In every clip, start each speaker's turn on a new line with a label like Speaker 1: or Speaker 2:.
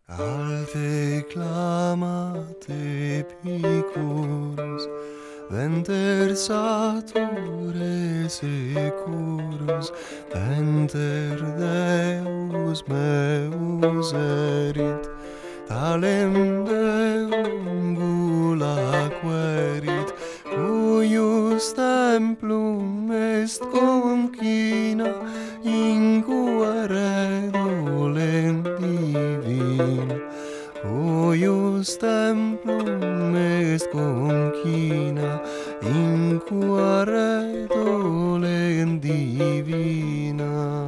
Speaker 1: Alte clamate picurus, venter sature securus, venter Deus meus erit, talem Deum gula querit, cuius templum est concina, in cuore dolent divina. Cuius templum est concina, in cuore dolent divina.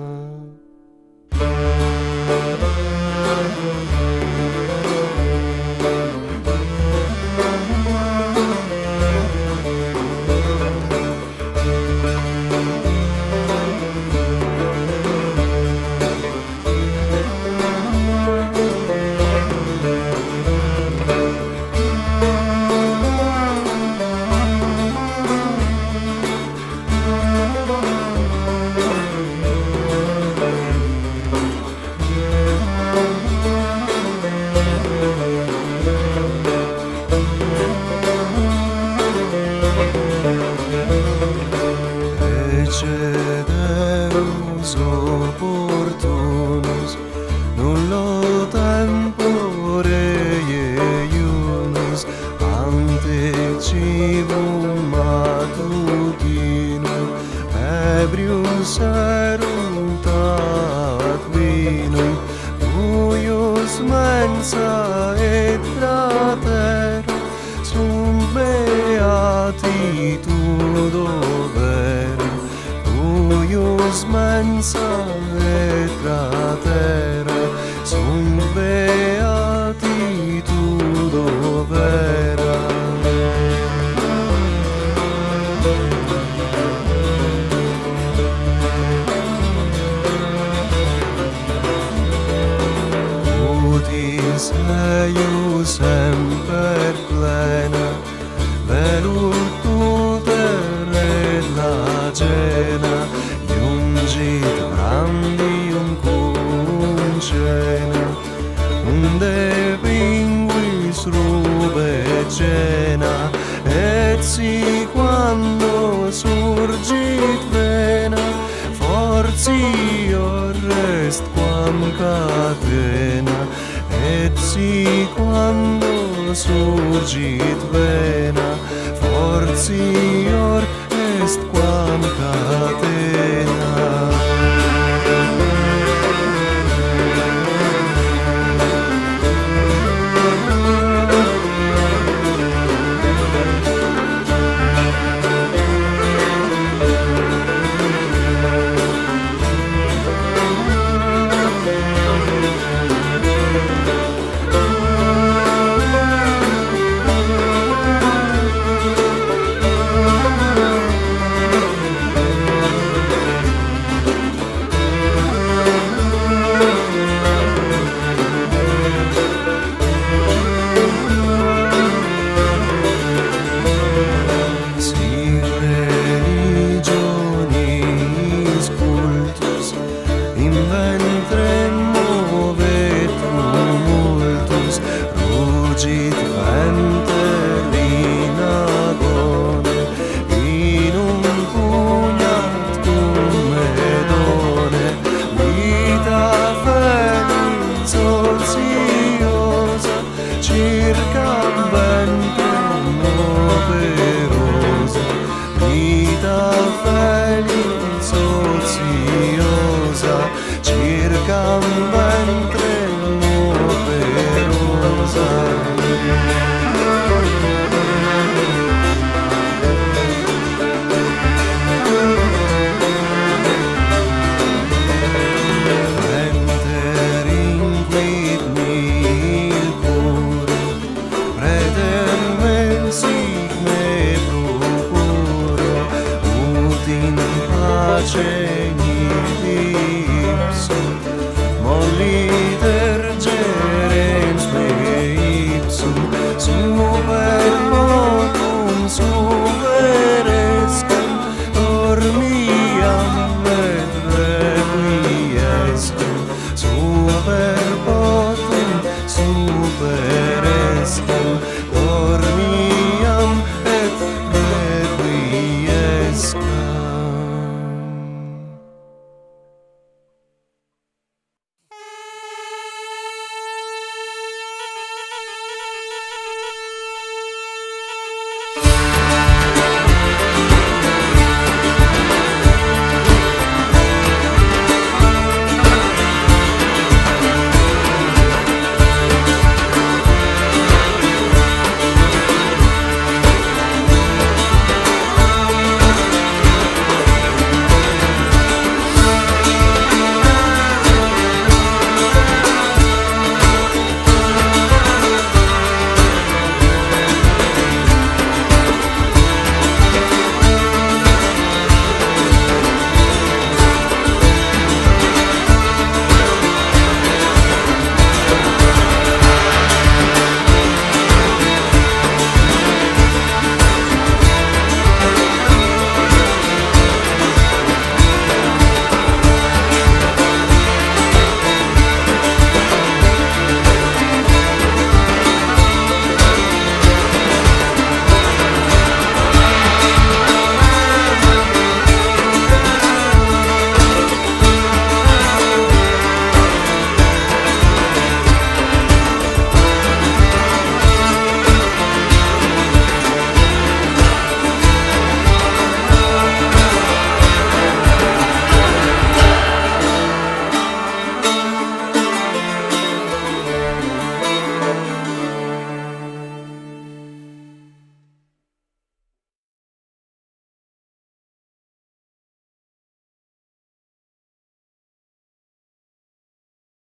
Speaker 1: Ecce Deus opportunus, nullo tempore iunus, ante civum matutinum, ebrius erunt ad vinum, cuius mensa et fratera, sunt beatitudo vera. Cuius mensa et fratera, sunt beatitudo vera. Utis eius semper plena, velut tuter et lacena, iungit brandium cum cena, unde pinguis rubet cena, et si quando surgit vena, fortior est quam catena, et si quando surgit vena, fortior est quam catena.